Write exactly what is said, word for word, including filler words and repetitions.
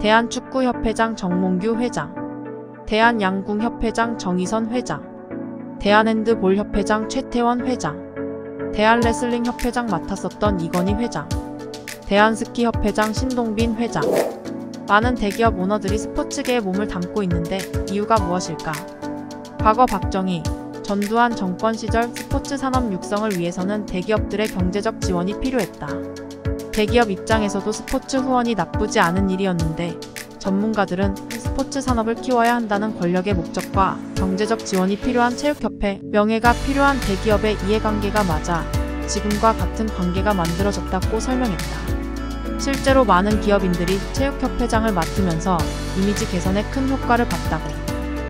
대한축구협회장 정몽규 회장, 대한양궁협회장 정의선 회장, 대한핸드볼협회장 최태원 회장, 대한레슬링협회장 맡았었던 이건희 회장, 대한스키협회장 신동빈 회장. 많은 대기업 오너들이 스포츠계에 몸을 담고 있는데 이유가 무엇일까? 과거 박정희, 전두환 정권 시절 스포츠 산업 육성을 위해서는 대기업들의 경제적 지원이 필요했다. 대기업 입장에서도 스포츠 후원이 나쁘지 않은 일이었는데 전문가들은 스포츠 산업을 키워야 한다는 권력의 목적과 경제적 지원이 필요한 체육협회, 명예가 필요한 대기업의 이해관계가 맞아 지금과 같은 관계가 만들어졌다고 설명했다. 실제로 많은 기업인들이 체육협회장을 맡으면서 이미지 개선에 큰 효과를 봤다고.